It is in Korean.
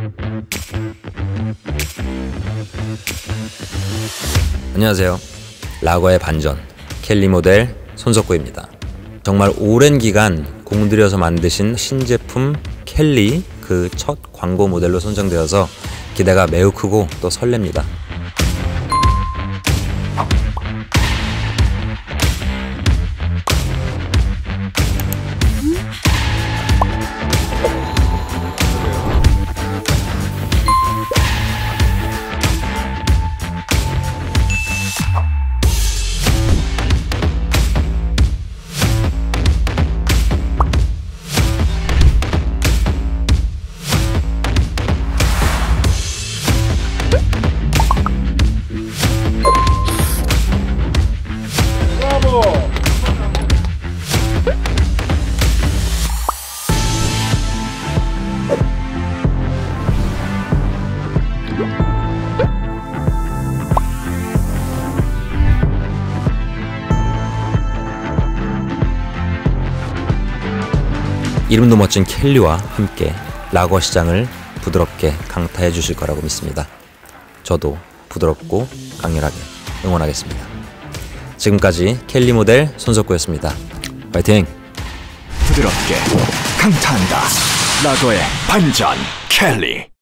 안녕하세요. 라거의 반전, 켈리 모델 손석구입니다. 정말 오랜 기간 공들여서 만드신 신제품 켈리 그 첫 광고 모델로 선정되어서 기대가 매우 크고 또 설렙니다. 이름도 멋진 켈리와 함께 라거 시장을 부드럽게 강타해 주실 거라고 믿습니다. 저도 부드럽고 강렬하게 응원하겠습니다. 지금까지 켈리 모델 손석구였습니다. 화이팅! 부드럽게 강타한다. 라거의 반전 켈리.